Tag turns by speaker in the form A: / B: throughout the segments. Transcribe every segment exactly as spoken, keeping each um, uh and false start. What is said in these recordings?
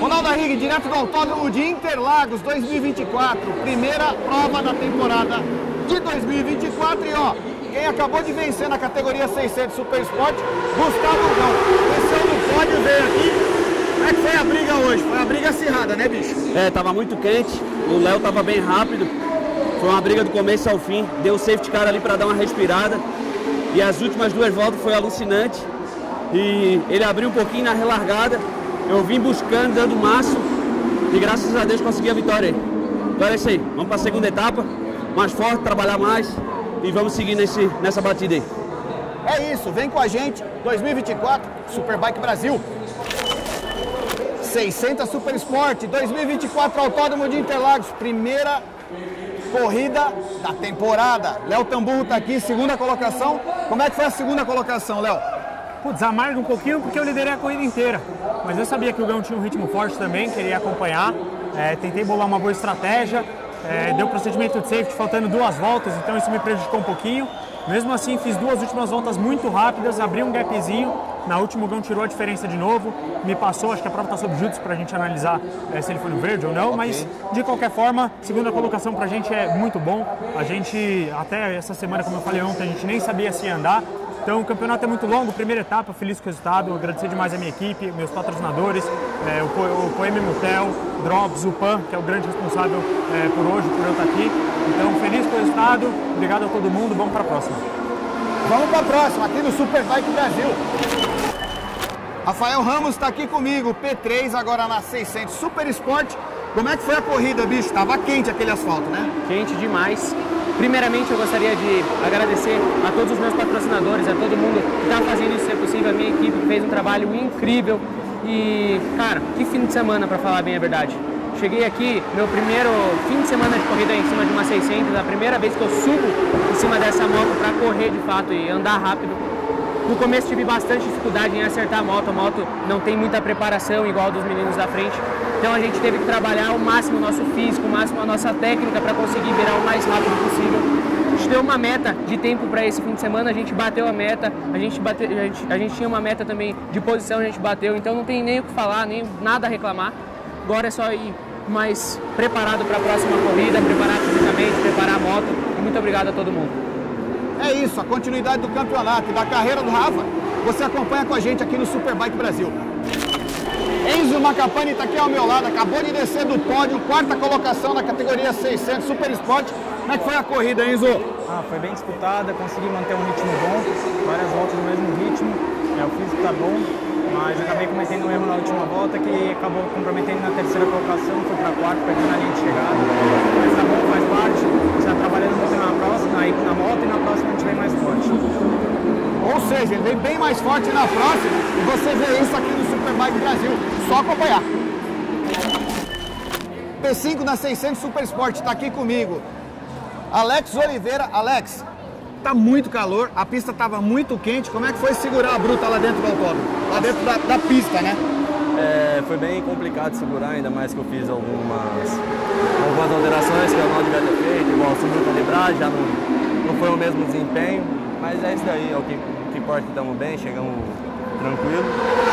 A: Ronaldo Arrighi, direto do Autódromo de Interlagos dois mil e vinte e quatro, primeira prova da temporada de dois mil e vinte e quatro. E ó, quem acabou de vencer na categoria seiscentos Super Sport, Gustavo Gão. Desceu no pódio, veio aqui. Como é que foi a briga hoje? Foi uma briga acirrada, né, bicho?
B: É, tava muito quente, o Léo tava bem rápido. Foi uma briga do começo ao fim, deu o safety car ali para dar uma respirada. E as últimas duas voltas foi alucinante. E ele abriu um pouquinho na relargada. Eu vim buscando, dando o máximo. E graças a Deus consegui a vitória aí. Então é isso aí, vamos para a segunda etapa. Mais forte, trabalhar mais. E vamos seguir nesse, nessa batida aí.
A: É isso, vem com a gente. dois mil e vinte e quatro, Superbike Brasil. seiscentos Super Sport, dois mil e vinte e quatro Autódromo de Interlagos, primeira corrida da temporada. Léo Tamburro tá aqui, segunda colocação. Como é que foi a segunda colocação, Léo?
C: Putz, amarga um pouquinho porque eu liderei a corrida inteira. Mas eu sabia que o Gão tinha um ritmo forte também, queria acompanhar. É, tentei bolar uma boa estratégia. É, deu procedimento de safety faltando duas voltas, então isso me prejudicou um pouquinho. Mesmo assim, fiz duas últimas voltas muito rápidas, abri um gapzinho. Na última, o Gão tirou a diferença de novo, me passou, acho que a prova está sob júdice para a gente analisar é, se ele foi no verde ou não, okay. Mas de qualquer forma, segunda colocação para a gente é muito bom. A gente, até essa semana, como eu falei ontem, a gente nem sabia se ia andar. Então o campeonato é muito longo, primeira etapa, feliz com o resultado, agradecer demais a minha equipe, meus patrocinadores, é, o, o Poema Motel, Drops, o Pan, que é o grande responsável é, por hoje, por eu estar aqui. Então feliz com o resultado, obrigado a todo mundo, vamos para a próxima.
A: Vamos para a próxima, aqui no Superbike Brasil. Rafael Ramos está aqui comigo, P três agora na seiscentos Super Sport. Como é que foi a corrida, bicho? Tava quente aquele asfalto, né?
D: Quente demais. Primeiramente, eu gostaria de agradecer a todos os meus patrocinadores, a todo mundo que está fazendo isso ser possível, a minha equipe que fez um trabalho incrível. E, cara, que fim de semana, para falar bem a verdade. Cheguei aqui, meu primeiro fim de semana de corrida em cima de uma seiscentos, a primeira vez que eu subo em cima dessa moto para correr de fato e andar rápido. No começo tive bastante dificuldade em acertar a moto, a moto não tem muita preparação igual a dos meninos da frente. Então a gente teve que trabalhar ao máximo o nosso físico, o máximo a nossa técnica para conseguir virar o mais rápido possível. A gente deu uma meta de tempo para esse fim de semana, a gente bateu a meta, a gente, bate, a, gente, a gente tinha uma meta também de posição, a gente bateu, então não tem nem o que falar, nem nada a reclamar. Agora é só ir mais preparado para a próxima corrida, preparar fisicamente, preparar a moto. E muito obrigado a todo mundo.
A: É isso, a continuidade do campeonato e da carreira do Rafa, você acompanha com a gente aqui no Superbike Brasil. Enzo Macapane está aqui ao meu lado, acabou de descer do pódio, quarta colocação na categoria seiscentos Super Sport. Como é que foi a corrida, Enzo?
E: Ah, foi bem disputada, consegui manter um ritmo bom, várias voltas no mesmo ritmo, é, o físico está bom, mas acabei cometendo um erro na última volta que acabou comprometendo na terceira colocação, fui para a quarta, perdendo a linha de chegada, mas tá bom, faz parte, está trabalhando muito na próxima, aí na moto e na próxima a gente vem mais forte.
A: Ou seja, ele vem bem mais forte na próxima e você vê isso aqui no Superbike Brasil, só acompanhar. P cinco na seiscentos Super Sport está aqui comigo. Alex Oliveira. Alex, tá muito calor, a pista estava muito quente, como é que foi segurar a bruta lá dentro do autódromo? Lá dentro da, da pista, né?
F: É, foi bem complicado segurar, ainda mais que eu fiz algumas, algumas alterações que eu não devia ter feito, igual subiu a calibragem, já não, não foi o mesmo desempenho, mas é isso daí, é o que, o que importa que estamos bem, chegamos tranquilo.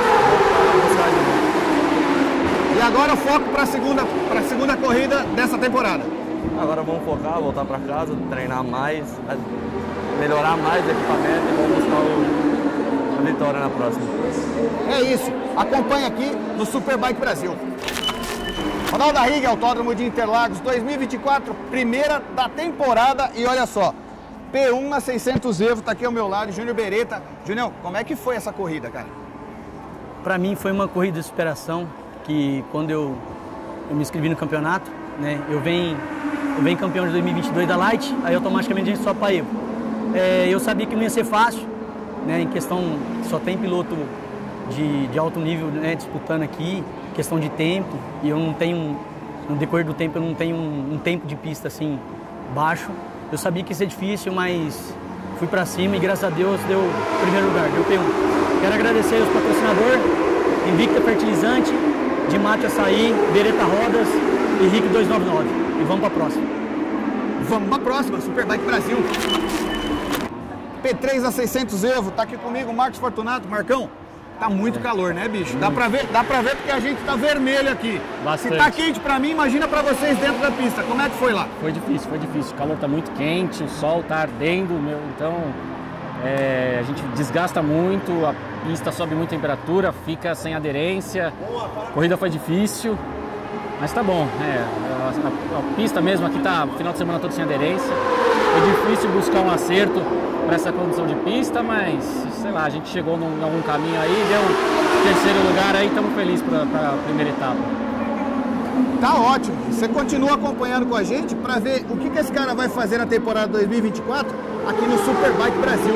A: E agora o foco para a segunda, para segunda corrida dessa temporada?
F: Agora vamos focar, voltar para casa, treinar mais, melhorar mais o equipamento e vamos buscar o, a vitória na próxima.
A: É isso, acompanha aqui no Superbike Brasil. Ronaldo Arrighi, Autódromo de Interlagos dois mil e vinte e quatro, primeira da temporada e olha só, P um na seiscentos Evo, tá aqui ao meu lado, Júnior Beretta. Júnior, como é que foi essa corrida, cara?
G: Para mim foi uma corrida de superação, que quando eu, eu me inscrevi no campeonato, né, eu venho, eu venho campeão de dois mil e vinte e dois da Light, aí automaticamente a gente só para Evo. É, eu sabia que não ia ser fácil, né, em questão, só tem piloto de, de alto nível, né, disputando aqui, questão de tempo, e eu não tenho, no decorrer do tempo, eu não tenho um, um tempo de pista assim baixo. Eu sabia que ia ser difícil, mas fui para cima e graças a Deus deu o primeiro lugar, deu P um. Quero agradecer aos patrocinadores, Invicta Fertilizante, Dimate Açaí, Beretta Rodas e Rick duzentos e noventa e nove. E vamos para a próxima.
A: Vamos para a próxima, Superbike Brasil. P três a seiscentos Evo, tá aqui comigo o Marcos Fortunato. Marcão, Tá muito é. calor, né, bicho? Dá pra ver, dá pra ver porque a gente tá vermelho aqui.
H: Bastante.
A: Se tá quente pra mim, imagina pra vocês dentro da pista. Como é que foi lá?
H: Foi difícil, foi difícil. O calor tá muito quente, o sol tá ardendo, meu, então é, a gente desgasta muito, a pista sobe muita temperatura, fica sem aderência. A corrida foi difícil, mas tá bom. É, a, a, a pista mesmo aqui tá final de semana todo sem aderência. Foi difícil buscar um acerto para essa condição de pista, mas sei lá, a gente chegou num, em algum caminho aí, deu um terceiro lugar aí, estamos felizes para a primeira etapa.
A: Tá ótimo. Você continua acompanhando com a gente para ver o que, que esse cara vai fazer na temporada dois mil e vinte e quatro aqui no Superbike Brasil.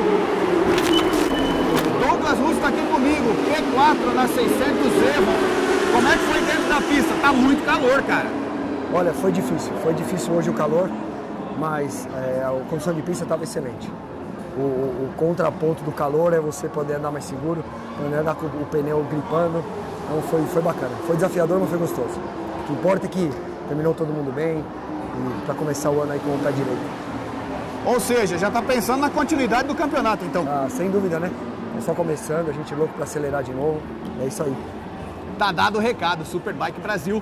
A: Douglas Russo está aqui comigo, P quatro na seiscentos Evo. Como é que foi dentro da pista? Tá muito calor, cara.
I: Olha, foi difícil. Foi difícil hoje o calor, mas é, a condição de pista estava excelente. O, o, o contraponto do calor é você poder andar mais seguro, poder andar com o pneu gripando. Então foi, foi bacana. Foi desafiador, mas foi gostoso. O que importa é que terminou todo mundo bem e para começar o ano aí com o pé direito.
A: Ou seja, já está pensando na continuidade do campeonato, então?
I: Ah, sem dúvida, né? É só começando, a gente é louco para acelerar de novo. É isso aí.
A: Tá dado o recado, Superbike Brasil.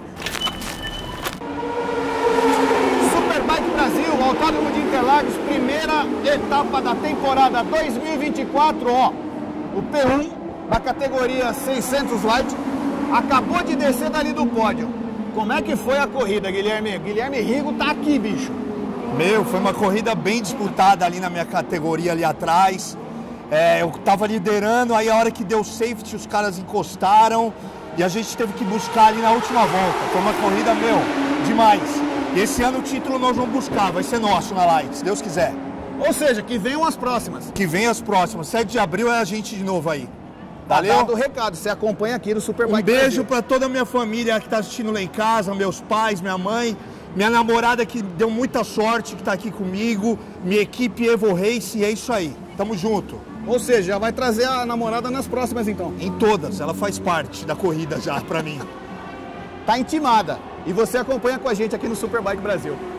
A: Superbike Brasil, Autódromo de Interlagos, primeira etapa da temporada dois mil e vinte e quatro, ó. O P um da categoria seiscentos Light acabou de descer dali do pódio. Como é que foi a corrida, Guilherme? Guilherme Rigo tá aqui, bicho.
J: Meu, foi uma corrida bem disputada ali na minha categoria ali atrás. É, eu tava liderando, aí a hora que deu safety os caras encostaram e a gente teve que buscar ali na última volta. Foi uma corrida, meu, demais. E esse ano o título nós vamos buscar, vai ser nosso na Light, se Deus quiser.
A: Ou seja, que venham as próximas.
J: Que venham as próximas. sete de abril é a gente de novo aí. Valeu?
A: Tá dado o recado, você acompanha aqui no Superbike
J: Um beijo
A: Brasil.
J: para toda a minha família que tá assistindo lá em casa, meus pais, minha mãe, minha namorada que deu muita sorte, que tá aqui comigo, minha equipe Evo Race, e é isso aí. Tamo junto.
A: Ou seja, já vai trazer a namorada nas próximas, então?
J: Em todas, ela faz parte da corrida já, pra mim.
A: Tá intimada. E você acompanha com a gente aqui no Superbike Brasil.